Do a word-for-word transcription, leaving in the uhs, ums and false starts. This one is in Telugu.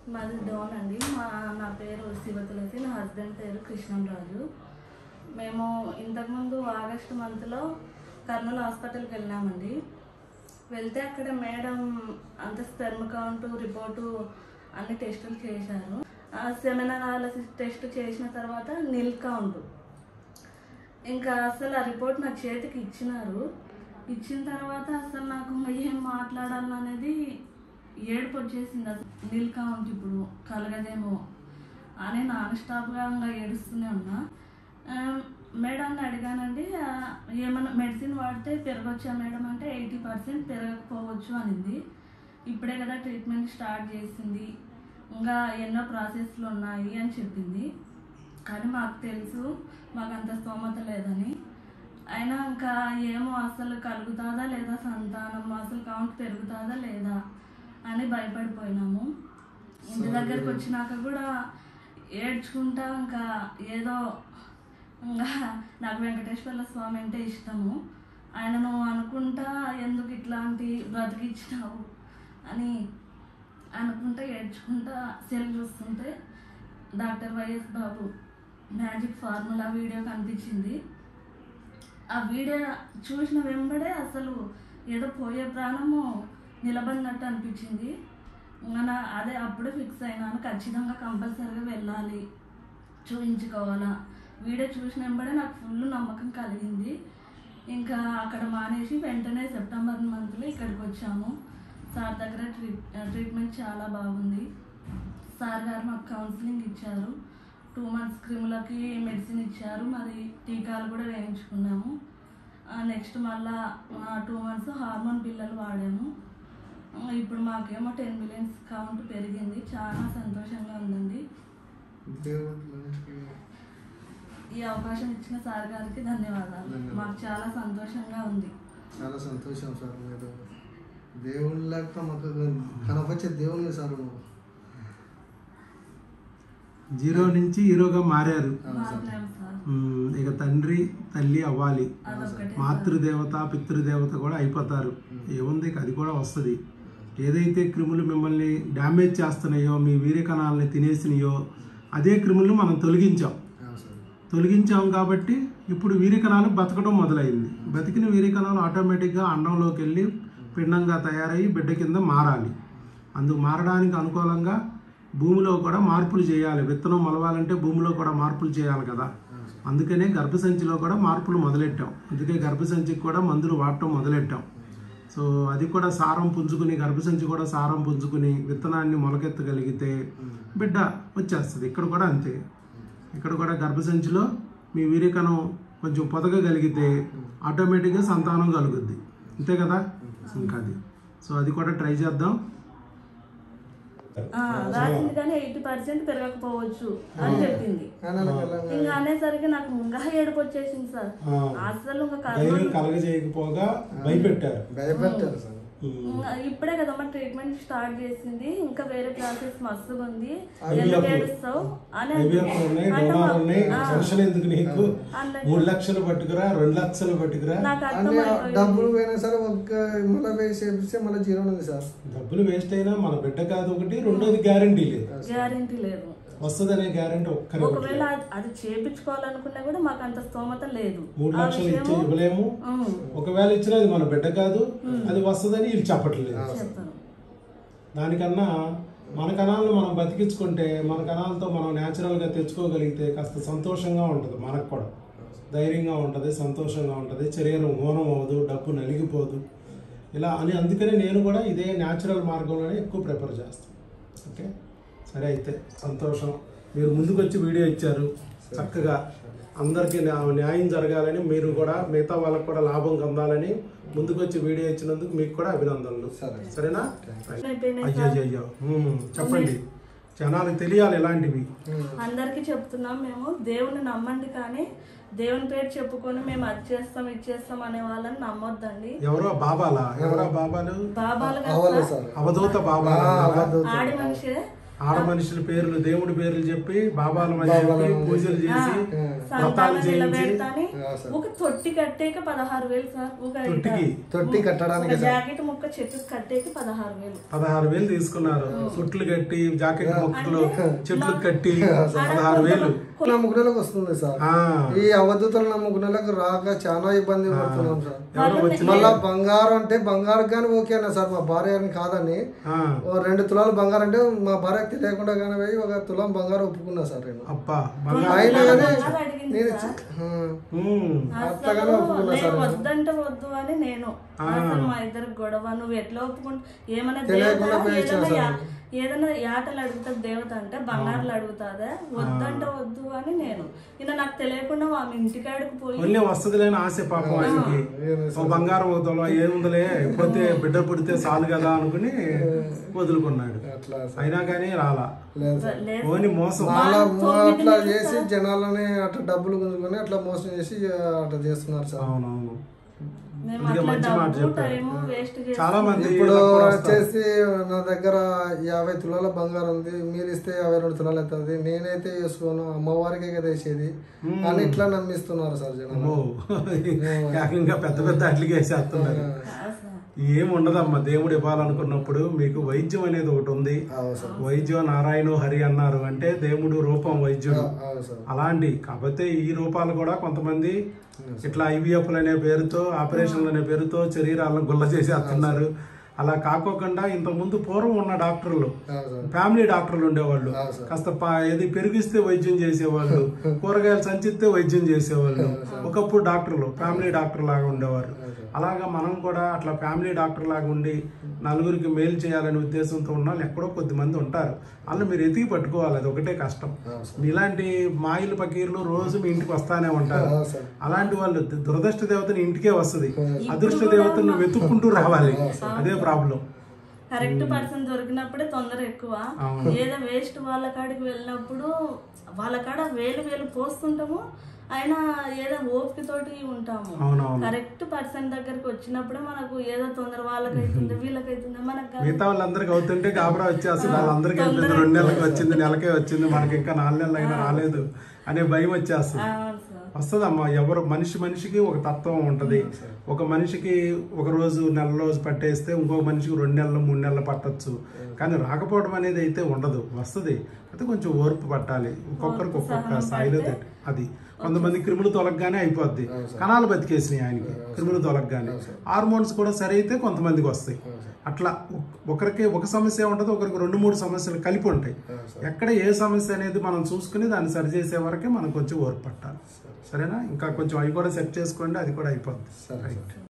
మాది డోన్ అండి. మా నా పేరు శివతులసి, నా హస్బెండ్ పేరు కృష్ణంరాజు. మేము ఇంతకుముందు ఆగస్టు మంత్లో కర్నూలు హాస్పిటల్కి వెళ్ళామండి. వెళ్తే అక్కడ మేడం అంత స్పెర్మ్ కౌంట్ రిపోర్టు అన్ని టెస్టులు చేశారు. సెమెన్ అనాలిసిస్ టెస్ట్ చేసిన తర్వాత నిల్ కౌంట్. ఇంకా అసలు ఆ రిపోర్ట్ నా చేతికి ఇచ్చినారు. ఇచ్చిన తర్వాత అసలు నాకు ఏం మాట్లాడాలనేది ఏడుపు వచ్చేసింది. అసలు నిల్ కౌంట్ ఇప్పుడు కలగదేమో అని నాన్ స్టాప్గా ఇంకా ఏడుస్తూనే ఉన్నా. మేడాన్ని అడిగానండి, ఏమన్నా మెడిసిన్ వాడితే పెరగొచ్చా మేడం అంటే ఎయిటీ పర్సెంట్ పెరగకపోవచ్చు అనింది. ఇప్పుడే కదా ట్రీట్మెంట్ స్టార్ట్ చేసింది, ఇంకా ఎన్నో ప్రాసెస్లు ఉన్నాయి అని చెప్పింది. కానీ మాకు తెలుసు మాకు అంత స్తోమత లేదని. అయినా ఇంకా ఏమో అసలు కలుగుతుందా లేదా సంతానం, అసలు కౌంట్ పెరుగుతుందా లేదా అని భయపడిపోయినాము. ఇంటి దగ్గరకు వచ్చినాక కూడా ఏడ్చుకుంటా ఇంకా ఏదో ఇంకా నాకు వెంకటేశ్వర స్వామి అంటే ఇష్టము, ఆయనను అనుకుంటా ఎందుకు ఇట్లాంటి బ్రతికిచ్చినావు అని అనుకుంటా ఏడ్చుకుంటా సెల్ చూస్తుంటే doctor Y S Babu magic formula video కనిపించింది. ఆ వీడియో చూసిన వెంబడే అసలు ఏదో పోయే ప్రాణము నిలబడినట్టు అనిపించింది. నా అదే అప్పుడే ఫిక్స్ అయినాను, ఖచ్చితంగా కంపల్సరీగా వెళ్ళాలి, చూపించుకోవాలా. వీడియో చూసిన వెంబడే నాకు ఫుల్ నమ్మకం కలిగింది. ఇంకా అక్కడ మానేసి వెంటనే సెప్టెంబర్ మంత్లో ఇక్కడికి వచ్చాము. సార్ దగ్గర ట్రీట్ ట్రీట్మెంట్ చాలా బాగుంది. సార్ గారు మాకు కౌన్సిలింగ్ ఇచ్చారు, టూ మంత్స్ క్రిములకి మెడిసిన్ ఇచ్చారు, మరి టీకాలు కూడా వేయించుకున్నాము. నెక్స్ట్ మళ్ళా టూ మంత్స్ హార్మోన్ పిల్లలు వాడాము. ఇప్పుడు మాకేమో టెన్ మిలియన్స్ కౌంట్ పెరిగింది. చాలా సంతోషంగా ఉందండి. ఈ అవకాశం ఇచ్చిన సార్ గారికి ధన్యవాదాలు. మాకు చాలా సంతోషంగా ఉంది. చాలా సంతోషం సార్. మీరు దేవుని లేక మాకు కనపచ్చే దేవుని సార్. జీరో నుంచి హీరోగా మారారు. ఇక తండ్రి తల్లి అవ్వాలి, మాతృదేవత పితృదేవత కూడా అయిపోతారు. ఏముంది, అది కూడా వస్తుంది. ఏదైతే క్రిములు మిమ్మల్ని డ్యామేజ్ చేస్తున్నాయో, మీ వీర్యకణాలని తినేసినాయో, అదే క్రిములు మనం తొలగించాం తొలగించాం కాబట్టి ఇప్పుడు వీర్యకణాలు బతకడం మొదలైంది. బతికిన వీర్యకణాలు ఆటోమేటిక్గా అండంలోకి వెళ్ళి పిండంగా తయారయ్యి బిడ్డ కింద మారాలి. అందుకు మారడానికి అనుకూలంగా భూమిలో కూడా మార్పులు చేయాలి. విత్తనం మొలవాలంటే భూమిలో కూడా మార్పులు చేయాలి కదా. అందుకనే గర్భసంచిలో కూడా మార్పులు మొదలెట్టాం. అందుకే గర్భసంచికి కూడా మందులు వాడటం మొదలెట్టాం. సో అది కూడా సారం పుంజుకుని, గర్భసంచి కూడా సారం పుంజుకుని విత్తనాన్ని మొలకెత్తగలిగితే బిడ్డ వచ్చేస్తుంది. ఇక్కడ కూడా అంతే. ఇక్కడ కూడా గర్భసంచిలో మీ వీర్యకణం కొంచెం పొదగగలిగితే ఆటోమేటిక్గా సంతానం కలుగుద్ది. అంతే కదా. ఇంకా అది సో అది కూడా ట్రై చేద్దాం. రాసింది కానీ ఎయిటీ పర్సెంట్ పెరగకపోవచ్చు అని చెప్పింది. ఇంకా అనేసరికి నాకు ఇంకా ఏడుపు వచ్చేసింది సార్. అసలు కలగజేయకపోగా భయపెట్టారు భయపెట్టారు సార్. ఇప్పుడే కదమ్మా ట్రీట్మెంట్ స్టార్ట్ చేసింది, ఇంకా వేరే క్లాసెస్ మస్తుగా ఉంది, ఎందుకు ఏడుస్తావు అని. ఎందుకు నీకు మూడు లక్షలు పట్టుకురా, రెండు లక్షలు పట్టుకురా, డబ్బులు పోయినా సరే మళ్ళీ వేసి మళ్ళీ జీరో ఉంది సార్. డబ్బులు వేస్ట్ అయినా మన బిడ్డ కాదు ఒకటి, రెండోది గ్యారంటీ లేదు. గ్యారంటీ లేదు, వస్తుందనే గ్యారంటీ ఒక్కరే. ఒకవేళ అది చేపించుకోవాలనుకున్నా కూడా మాకు అంత స్తోమత లేదు. మూడు లక్షలు ఇచ్చి ఇవ్వలేము. ఒకవేళ ఇచ్చినా అది మన బిడ్డ కాదు, అది వస్తుందని వీళ్ళు చెప్పట్లేదు. దానికన్నా మన కణాలను మనం బతికించుకుంటే, మన కణాలతో మనం న్యాచురల్గా తెచ్చుకోగలిగితే కాస్త సంతోషంగా ఉంటుంది. మనకు కూడా ధైర్యంగా ఉంటుంది, సంతోషంగా ఉంటుంది, శరీరం హోనం అవ్వదు, డబ్బు నలిగిపోదు ఇలా అని. అందుకనే నేను కూడా ఇదే న్యాచురల్ మార్గంలోనే ఎక్కువ ప్రిఫర్ చేస్తాను. ఓకే, సరే అయితే సంతోషం. మీరు ముందుకు వచ్చి వీడియో ఇచ్చారు, చక్కగా అందరికీ న్యాయం జరగాలని, మీరు కూడా మిగతా వాళ్ళకు కూడా లాభం పొందాలని ముందుకు వచ్చి వీడియో ఇచ్చినందుకు మీకు కూడా అభినందనలు. సరేనా? అయ్యో అయ్యో చెప్పండి, జనాలకు తెలియాలి ఇలాంటివి. అందరికి చెప్తున్నాం, మేము దేవుని నమ్మండి, కానీ దేవుని పేరు చెప్పుకొని మేము అది చేస్తాం ఇది చేస్తాం అనే వాళ్ళని నమ్మొద్దండి. ఎవరో బాబాలా? ఎవరో బాబాలు? బాబాలు అవధూత బాబా, ఆడి మనిషే. ఆడ మనుషుల పేర్లు దేవుడి పేర్లు చెప్పి బాబాల మధ్య చెప్పి పూజలు చేసి వ్రతాలు చేయించి ఒక తొట్టి కట్టేకి పదహారు వేలు సార్. ఒక తొట్టికి తొట్టి కట్టడానికి జాకెట్ ముక్క చెట్టు కట్టేకి పదహారు వేలు పదహారు వేలు తీసుకున్నారు. చుట్లు కట్టి జాకెట్ ముక్కలు చెట్లు కట్టి పదహారు వేలు నమ్ముకునేలకు వస్తుంది సార్. ఈ అవధూతలు నమ్ముకునేలకు రాక చాలా ఇబ్బంది పడుతున్నాం సార్. మళ్ళా బంగారం అంటే బంగారం కానీ ఓకేనా సార్, మా భార్య అని కాదని రెండు తులాలు బంగారం అంటే మా భార్యకు తెలియకుండా కానీ పోయి ఒక తులం బంగారం ఒప్పుకున్నా సార్ నేను. అబ్బా ఆయన కానీ నేను అట్లాగానే ఒప్పుకున్నా సార్. వద్దంటే వద్దు అని నేను మా ఇద్దరు గొడవ. నువ్వు ఎట్లా ఒప్పుకుంటా ఏమైనా ఏదైనా యాటలు అడుగుతుంది దేవత అంటే బంగారులు అడుగుతాదా, వద్దంటే వద్దు అని నేను. ఇలా నాకు తెలియకుండా ఆమె ఇంటికాడికి పోయి వస్తుంది లేని ఆశ పాపం ఆయనకి. బంగారం అవుతాలో ఏముందలే పోతే బిడ్డ పుడితే చాలు కదా అనుకుని వదులుకున్నాడు. అయినా కానీ రాలా ఓని మోసం అట్లా చేసి జనాలని అట్లా డబ్బులు గుంజుకొని అట్లా మోసం చేసి అట్లా చేస్తున్నారు సార్. అవునవును, మంచి మాట చెప్పారు. చాలా మంది ఇప్పుడు వచ్చేసి నా దగ్గర యాభై తులాల బంగారం ఉంది, మీరు ఇస్తే యాభై రెండు తులాలు అవుతుంది, నేనైతే వేసుకోను అమ్మవారికి కదా వేసేది అని ఇట్లా నమ్మిస్తున్నారు సార్ జనాలు. ఇంకా పెద్ద పెద్ద అట్లకి వేసేస్తున్నారు. ఏముండదమ్మా, దేవుడు ఇవ్వాలనుకున్నప్పుడు మీకు వైద్యం అనేది ఒకటి ఉంది. వైద్యం నారాయణ హరి అన్నారు అంటే దేవుడు రూపం వైద్యుడు అలాంటి. కాకపోతే ఈ రూపాలు కూడా కొంతమంది ఇట్లా ఐవీఎఫ్లు అనే పేరుతో ఆపరేషన్లు అనే పేరుతో శరీరాలను గుల్ల చేసేస్తున్నారు. అలా కాకోకుండా ఇంతకుముందు పూర్వం ఉన్న డాక్టర్లు ఫ్యామిలీ డాక్టర్లు ఉండేవాళ్ళు. కాస్త ఏది పెరిగిస్తే వైద్యం చేసేవాళ్ళు, కూరగాయలు సంచిస్తే వైద్యం చేసేవాళ్ళు. ఒకప్పుడు డాక్టర్లు ఫ్యామిలీ డాక్టర్ లాగా ఉండేవారు. అలాగా మనం కూడా అట్లా ఫ్యామిలీ డాక్టర్ లాగా ఉండి నలుగురికి మేలు చేయాలనే ఉద్దేశంతో ఉన్న వాళ్ళు ఎక్కడో కొద్ది మంది ఉంటారు. వాళ్ళు మీరు ఎతికి పట్టుకోవాలి, అది ఒకటే కష్టం. ఇలాంటి మాయిలు పకీర్లు రోజు మీ ఇంటికి వస్తానే ఉంటారు. అలాంటి వాళ్ళు దురదృష్ట దేవతని ఇంటికే వస్తుంది, అదృష్ట దేవతను వెతుక్కుంటూ రావాలి. అదే ప్రాబ్లం. కరెక్ట్ పర్సన్ దొరికినప్పుడే తొందర ఎక్కువ. ఏదో వేస్ట్ వాళ్ళ కాడికి వెళ్ళినప్పుడు వాళ్ళ కాడ వేలు వేలు పోస్తుంటాము, అయినా ఏదో ఓపికతోటి ఉంటాము. కరెక్ట్ పర్సన్ దగ్గరికి వచ్చినప్పుడే మనకు ఏదో తొందర వాళ్ళకైతుంది వీళ్ళకైతుంది మనకు మిగతా వాళ్ళందరికి అవుతుంటే గాబరా వచ్చేస్తుంది. వాళ్ళందరికీ అయిపోయింది, రెండు నెలలకి వచ్చింది, నెలకే వచ్చింది, మనకి ఇంకా నాలుగు నెలలు అయినా రాలేదు అనే భయం వచ్చేస్తుంది. వస్తుందమ్మా. ఎవరు మనిషి మనిషికి ఒక తత్వం ఉంటది. ఒక మనిషికి ఒక రోజు నెల రోజు పట్టేస్తే ఇంకొక మనిషికి రెండు నెలలు మూడు నెలలు పట్టచ్చు. కానీ రాకపోవడం అనేది అయితే ఉండదు, వస్తుంది. అయితే కొంచెం ఓర్పు పట్టాలి. ఒక్కొక్కరికి ఒక్కొక్క స్థాయిలో అది. కొంతమంది క్రిములు తొలగగానే అయిపోద్ది, కణాలు బతికేసినాయి ఆయనకి క్రిములు తొలగగానే. హార్మోన్స్ కూడా సరి అయితే కొంతమందికి వస్తాయి. అట్లా ఒకరికి ఒక సమస్య ఉంటుంది, ఒకరికి రెండు మూడు సమస్యలు కలిపి ఉంటాయి. ఎక్కడ ఏ సమస్య అనేది మనం చూసుకుని దాన్ని సరి చేసే వరకే మనం కొంచెం ఓర్పు పట్టాలి. సరేనా? ఇంకా కొంచెం అవి కూడా సెట్ చేసుకోండి, అది కూడా అయిపోద్ది.